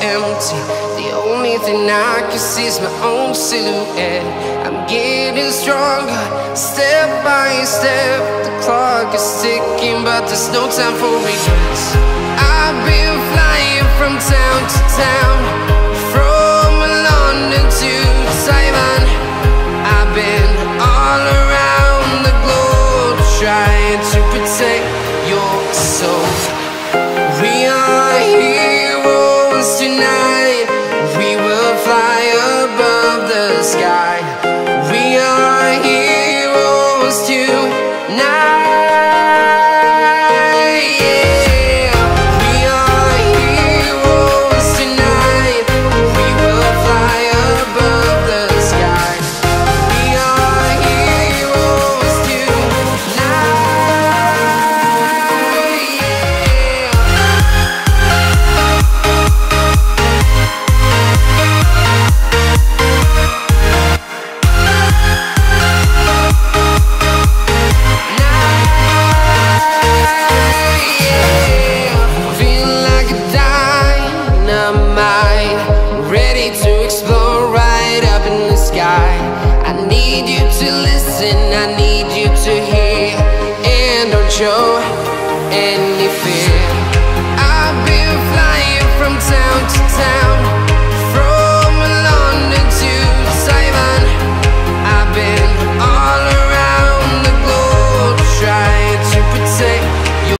empty. The only thing I can see is my own silhouette. I'm getting stronger, step by step. The clock is ticking, but there's no time for regrets. I've been flying from town to town,